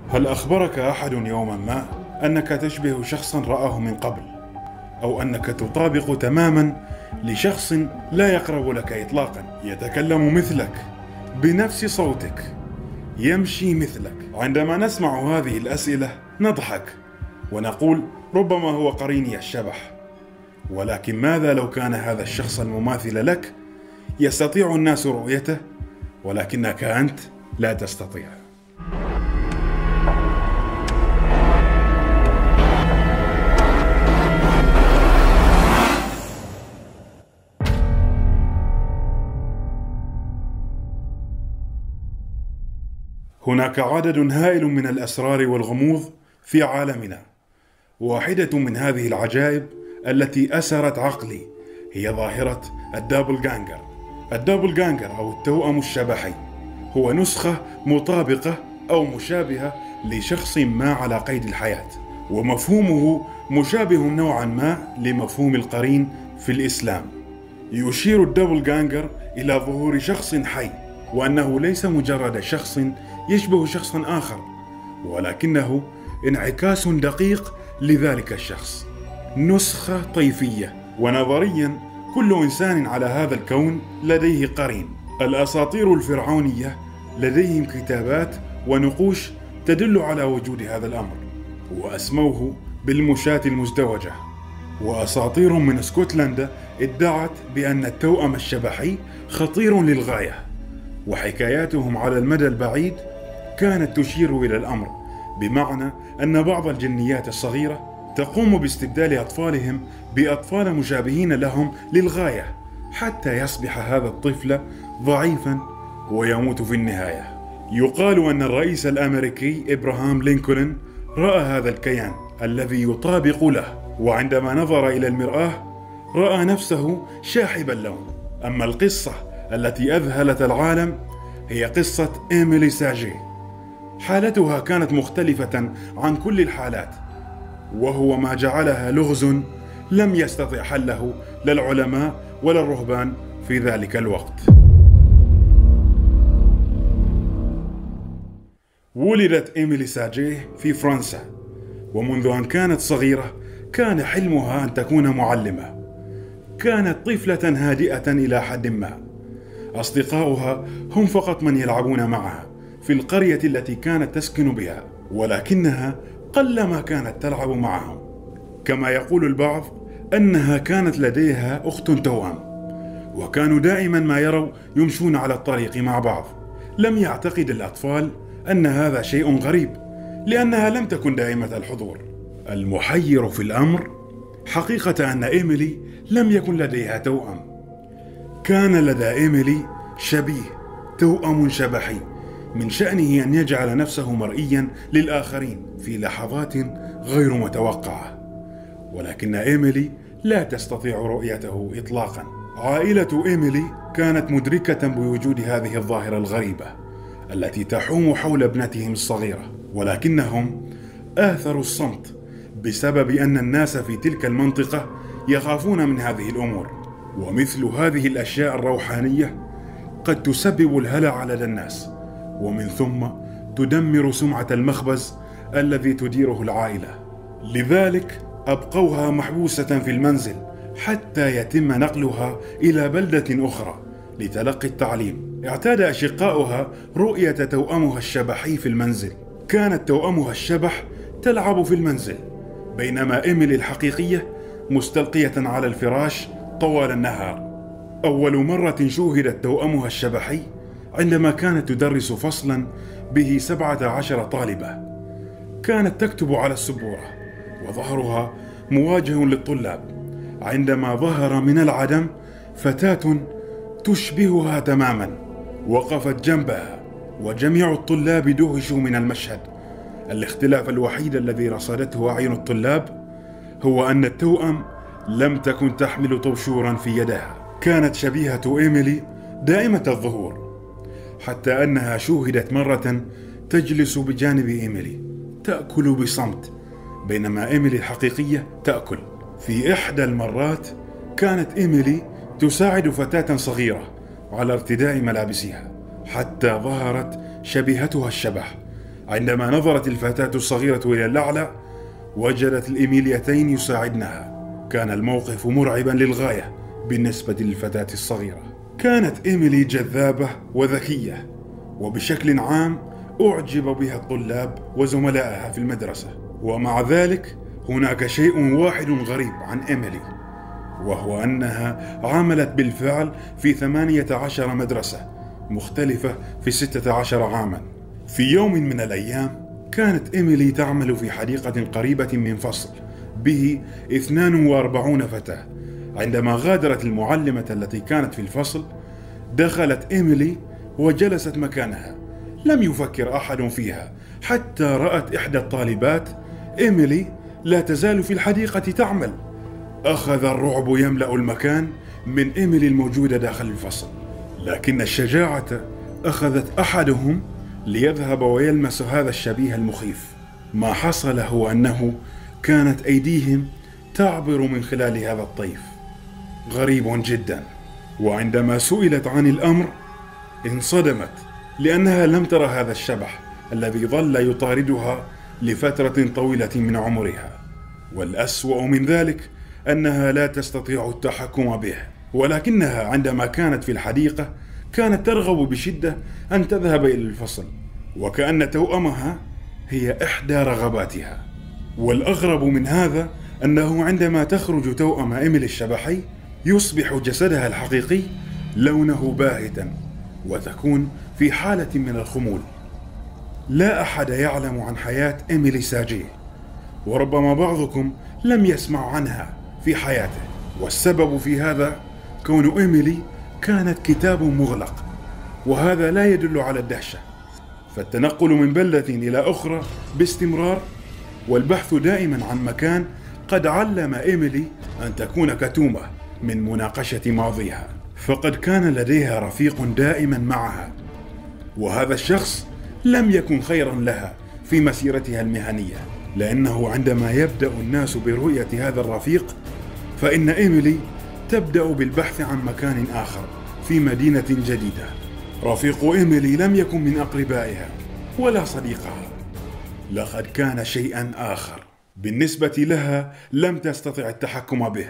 هل أخبرك أحد يوما ما أنك تشبه شخصا رآه من قبل، أو أنك تطابق تماما لشخص لا يقرب لك إطلاقا، يتكلم مثلك بنفس صوتك، يمشي مثلك؟ عندما نسمع هذه الأسئلة نضحك ونقول ربما هو قريني الشبح، ولكن ماذا لو كان هذا الشخص المماثل لك يستطيع الناس رؤيته ولكنك أنت لا تستطيع؟ هناك عدد هائل من الأسرار والغموض في عالمنا. واحدة من هذه العجائب التي أسرت عقلي هي ظاهرة الدابلغانجر. الدابلغانجر أو التوأم الشبحي هو نسخة مطابقة أو مشابهة لشخص ما على قيد الحياة، ومفهومه مشابه نوعا ما لمفهوم القرين في الإسلام. يشير الدابلغانجر إلى ظهور شخص حي، وأنه ليس مجرد شخص يشبه شخصا آخر، ولكنه انعكاس دقيق لذلك الشخص، نسخة طيفية. ونظريا كل إنسان على هذا الكون لديه قرين. الأساطير الفرعونية لديهم كتابات ونقوش تدل على وجود هذا الأمر، وأسموه بالمشاة المزدوجة. وأساطير من اسكتلندا ادعت بأن التوأم الشبحي خطير للغاية، وحكاياتهم على المدى البعيد كانت تشير إلى الأمر، بمعنى أن بعض الجنيات الصغيرة تقوم باستبدال أطفالهم بأطفال مشابهين لهم للغاية، حتى يصبح هذا الطفل ضعيفا ويموت في النهاية. يقال أن الرئيس الأمريكي إبراهام لينكولن رأى هذا الكيان الذي يطابق له، وعندما نظر إلى المرآة رأى نفسه شاحب اللون. أما القصة التي أذهلت العالم هي قصة إيميلي ساجي. حالتها كانت مختلفة عن كل الحالات، وهو ما جعلها لغز لم يستطع حله لا العلماء ولا الرهبان في ذلك الوقت. ولدت إيميلي ساجي في فرنسا، ومنذ أن كانت صغيرة كان حلمها أن تكون معلمة. كانت طفلة هادئة إلى حد ما، أصدقاؤها هم فقط من يلعبون معها في القرية التي كانت تسكن بها، ولكنها قلما كانت تلعب معهم. كما يقول البعض أنها كانت لديها أخت توأم، وكانوا دائما ما يروا يمشون على الطريق مع بعض. لم يعتقد الأطفال أن هذا شيء غريب، لأنها لم تكن دائمة الحضور. المحير في الأمر حقيقة أن إيميلي لم يكن لديها توأم. كان لدى إيميلي شبيه، توأم شبحي من شأنه أن يجعل نفسه مرئيا للآخرين في لحظات غير متوقعة، ولكن إيميلي لا تستطيع رؤيته إطلاقا. عائلة إيميلي كانت مدركة بوجود هذه الظاهرة الغريبة التي تحوم حول ابنتهم الصغيرة، ولكنهم آثروا الصمت بسبب أن الناس في تلك المنطقة يخافون من هذه الأمور، ومثل هذه الأشياء الروحانية قد تسبب الهلع لدى الناس، ومن ثم تدمر سمعة المخبز الذي تديره العائلة. لذلك أبقوها محبوسة في المنزل حتى يتم نقلها إلى بلدة أخرى لتلقي التعليم. اعتاد أشقاؤها رؤية توأمها الشبحي في المنزل. كانت توأمها الشبح تلعب في المنزل، بينما إيميلي الحقيقية مستلقية على الفراش طوال النهار. أول مرة شوهدت توأمها الشبحي عندما كانت تدرس فصلا به 17 طالبة. كانت تكتب على السبورة وظهرها مواجه للطلاب، عندما ظهر من العدم فتاة تشبهها تماما وقفت جنبها، وجميع الطلاب دهشوا من المشهد. الاختلاف الوحيد الذي رصدته أعين الطلاب هو أن التوأم لم تكن تحمل طبشورا في يدها. كانت شبيهة إيميلي دائمة الظهور، حتى أنها شوهدت مرة تجلس بجانب إيميلي تأكل بصمت، بينما إيميلي الحقيقية تأكل. في إحدى المرات كانت إيميلي تساعد فتاة صغيرة على ارتداء ملابسها، حتى ظهرت شبيهتها الشبح عندما نظرت الفتاة الصغيرة إلى الأعلى وجدت الإيميليتين يساعدنها. كان الموقف مرعبا للغاية بالنسبة للفتاة الصغيرة. كانت إيميلي جذابة وذكية، وبشكل عام أعجب بها الطلاب وزملائها في المدرسة. ومع ذلك هناك شيء واحد غريب عن إيميلي، وهو أنها عملت بالفعل في 18 مدرسة مختلفة في 16 عاما. في يوم من الأيام كانت إيميلي تعمل في حديقة قريبة من فصل به 42 فتاة. عندما غادرت المعلمة التي كانت في الفصل، دخلت إيميلي وجلست مكانها. لم يفكر أحد فيها حتى رأت إحدى الطالبات إيميلي لا تزال في الحديقة تعمل. أخذ الرعب يملأ المكان من إيميلي الموجودة داخل الفصل، لكن الشجاعة أخذت أحدهم ليذهب ويلمس هذا الشبيه المخيف. ما حصل هو أنه كانت أيديهم تعبر من خلال هذا الطيف. غريب جدا. وعندما سئلت عن الأمر انصدمت، لأنها لم ترى هذا الشبح الذي ظل يطاردها لفترة طويلة من عمرها. والأسوأ من ذلك أنها لا تستطيع التحكم به، ولكنها عندما كانت في الحديقة كانت ترغب بشدة أن تذهب إلى الفصل، وكأن توأمها هي إحدى رغباتها. والأغرب من هذا أنه عندما تخرج توأم إيميلي الشبحي يصبح جسدها الحقيقي لونه باهتا، وتكون في حالة من الخمول. لا أحد يعلم عن حياة إيميلي ساجيه، وربما بعضكم لم يسمع عنها في حياته. والسبب في هذا كون إيميلي كانت كتاب مغلق، وهذا لا يدل على الدهشة، فالتنقل من بلدة إلى أخرى باستمرار والبحث دائما عن مكان قد علم إيميلي أن تكون كتومة من مناقشة ماضيها. فقد كان لديها رفيق دائما معها، وهذا الشخص لم يكن خيرا لها في مسيرتها المهنية، لأنه عندما يبدأ الناس برؤية هذا الرفيق فإن إيميلي تبدأ بالبحث عن مكان آخر في مدينة جديدة. رفيق إيميلي لم يكن من أقربائها ولا صديقها، لقد كان شيئا آخر. بالنسبة لها لم تستطع التحكم به،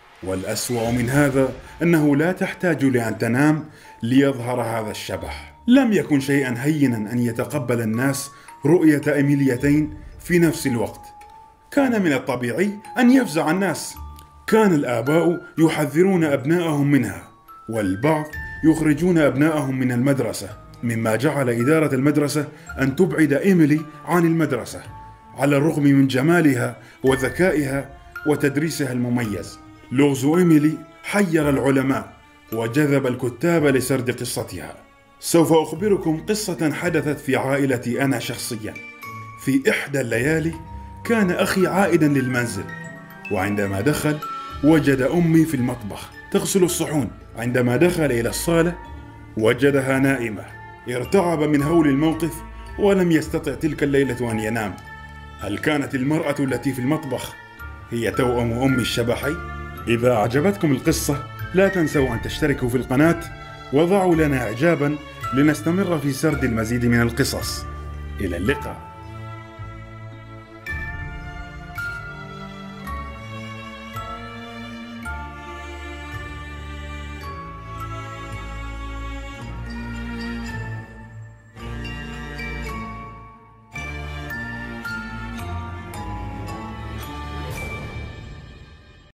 والأسوأ من هذا أنه لا تحتاج لأن تنام ليظهر هذا الشبح. لم يكن شيئا هينا أن يتقبل الناس رؤية إيميليتين في نفس الوقت. كان من الطبيعي أن يفزع الناس. كان الآباء يحذرون أبنائهم منها، والبعض يخرجون أبنائهم من المدرسة، مما جعل إدارة المدرسة أن تبعد إيميلي عن المدرسة على الرغم من جمالها وذكائها وتدريسها المميز. لغز إيميلي حير العلماء وجذب الكتاب لسرد قصتها. سوف أخبركم قصة حدثت في عائلتي أنا شخصيا. في إحدى الليالي كان أخي عائدا للمنزل، وعندما دخل وجد أمي في المطبخ تغسل الصحون. عندما دخل إلى الصالة وجدها نائمة. ارتعب من هول الموقف ولم يستطع تلك الليلة أن ينام. هل كانت المرأة التي في المطبخ هي توأم أمي الشبحي؟ إذا أعجبتكم القصة لا تنسوا أن تشتركوا في القناة وضعوا لنا إعجابا لنستمر في سرد المزيد من القصص. إلى اللقاء.